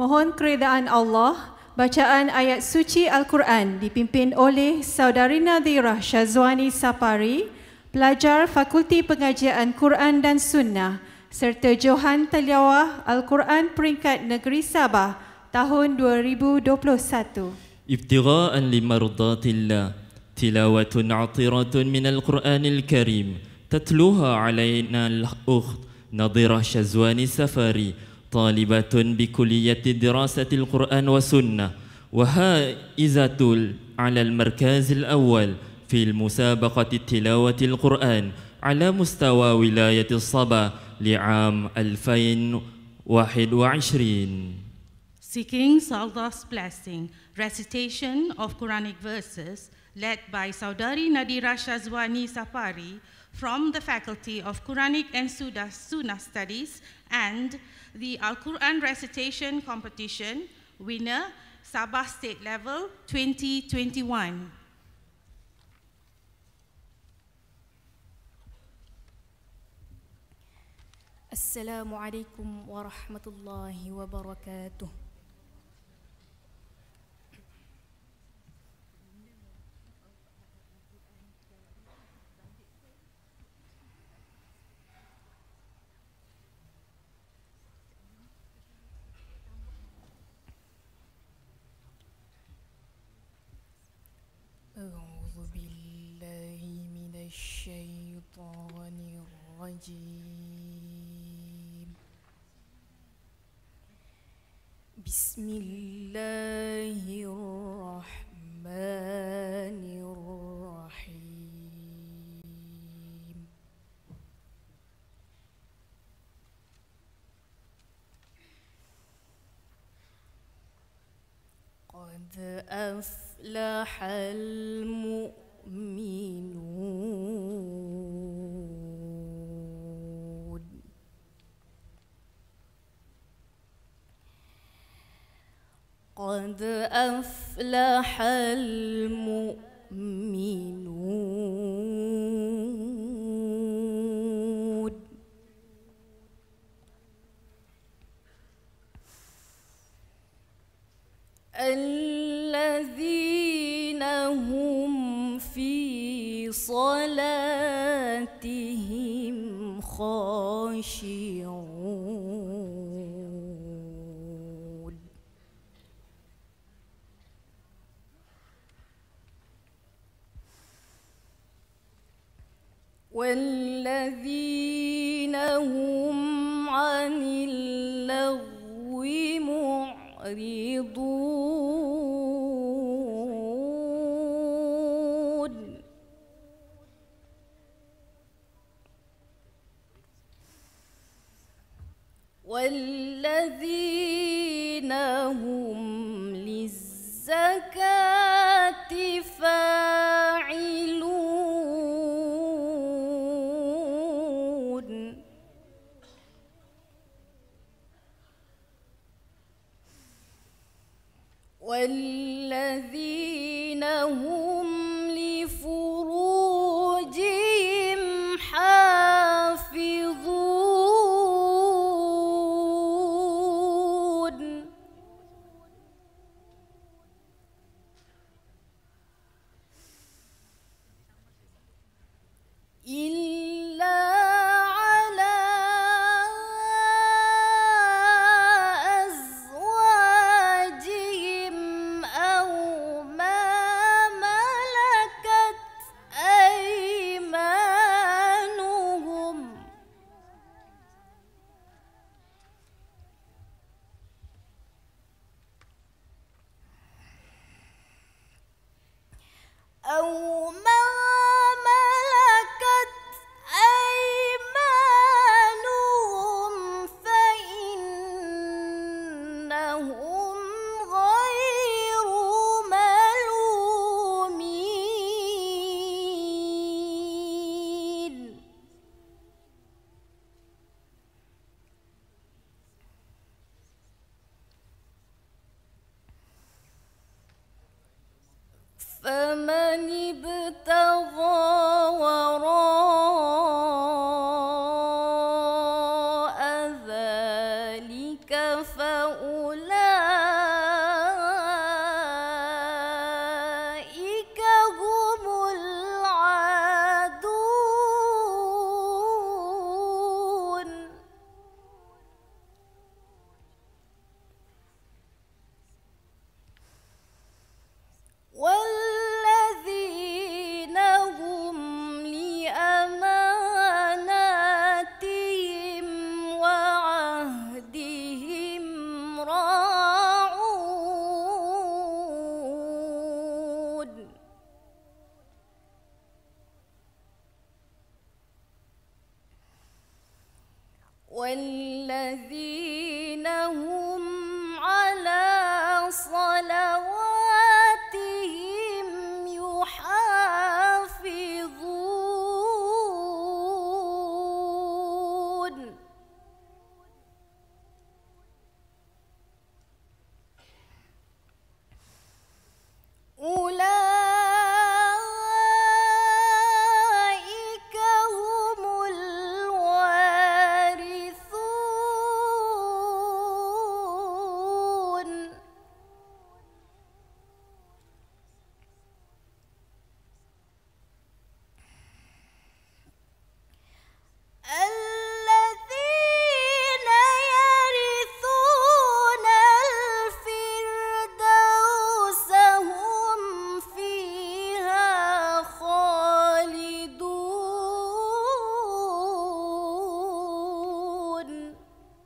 Mohon keredaan Allah, bacaan ayat suci Al-Quran dipimpin oleh Saudari Nadhirah Syazwani Sapari, pelajar Fakulti Pengajian Quran dan Sunnah, serta Johan Tilawah Al-Quran Peringkat Negeri Sabah tahun 2021. ابتغاء لمرضات الله تلاوة عطرة من القرآن الكريم تتلوها علينا الأخت نضرة شزواني سفاري، طالبة بكلية دراسة القرآن والسنة وهائزة على المركز الأول في المسابقة التلاوة القرآن على مستوى ولاية الصبا لعام 2021. Seeking Allah's blessing, recitation of Quranic verses led by Saudari Nadhirah Syazwani Sapari from the Faculty of Quranic and Sunnah Studies, and the Al-Quran Recitation Competition winner, Sabah State Level 2021. Assalamualaikum warahmatullahi wabarakatuh. أعوذ بالله من الشيطان الرجيم. بسم الله الرحمن الرحيم. قد أفلح المؤمنون. قد أفلح المؤمنون. الذين هم في صلاتهم خاشعون. والذين هم عن اللغو معرضون. والذين هم للزكاة فاعلون. والذين هم لفروجهم حافظون. إلا على أزواجهم أو ما ملكت أيمانهم أو ما ملكت أيمانهم فإنهم غير ملومين. فمن ابتغى وراء ذلك فأولئك والذين هم على صلواتهم يحافظون أولئك هم الوارثون الذين يرثون الفردوس هم فيها خالدون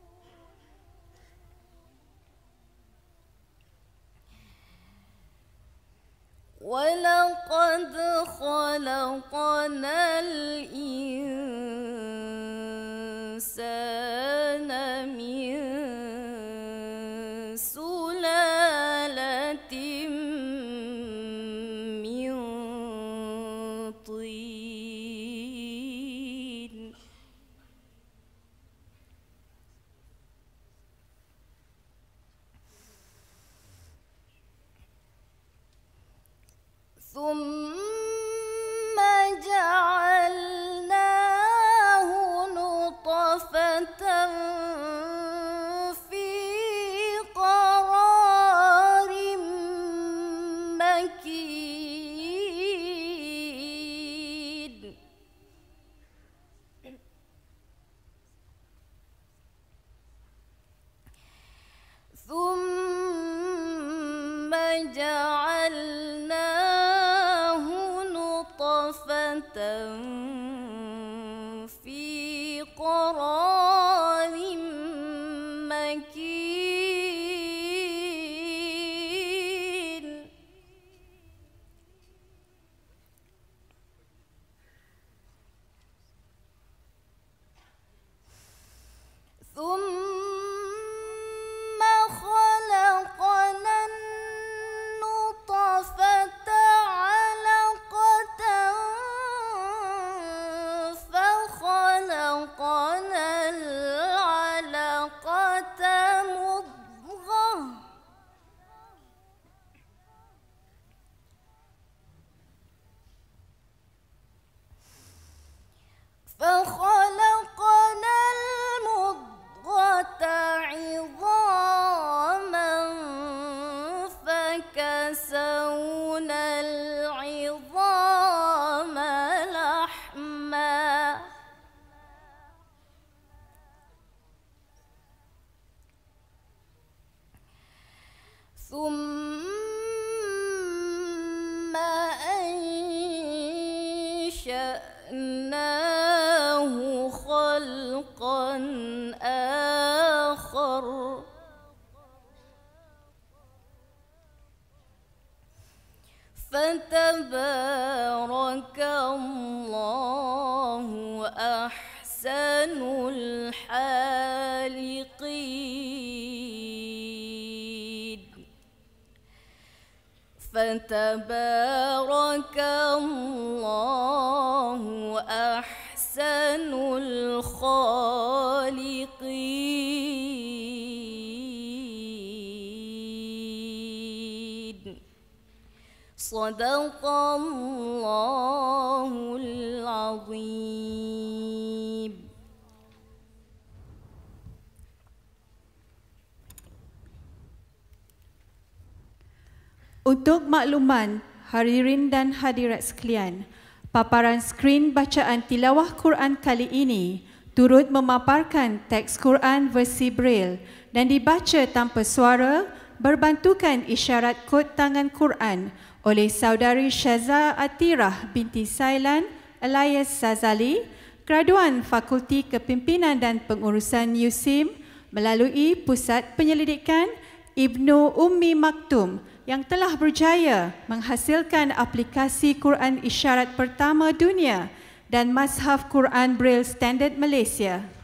ولقد خلقنا الإنسان من سلالة من طين ثم جعلناه نطفة في قرار مكين ثم جعلناه نطفة في قرار مكين ثم خلقنا النطفة علقة فخلقنا العلقة مضغة فخلقنا المضغة عظاما فكسونا العظام لحما ثم أنشأناه خلقا آخر فتبارك الله أحسن الحالقين فتبارك الله أحسن الخالقين صدق الله العظيم. Untuk makluman hadirin dan hadirat sekalian, paparan skrin bacaan tilawah Quran kali ini turut memaparkan teks Quran versi Braille dan dibaca tanpa suara berbantukan isyarat kod tangan Quran oleh saudari Syaza Atirah binti Sailan Elias Sazali, graduan Fakulti Kepimpinan dan Pengurusan USIM melalui Pusat Penyelidikan Ibnu Ummi Maktum yang telah berjaya menghasilkan aplikasi Quran isyarat pertama dunia dan Mashaf Quran Braille Standard Malaysia.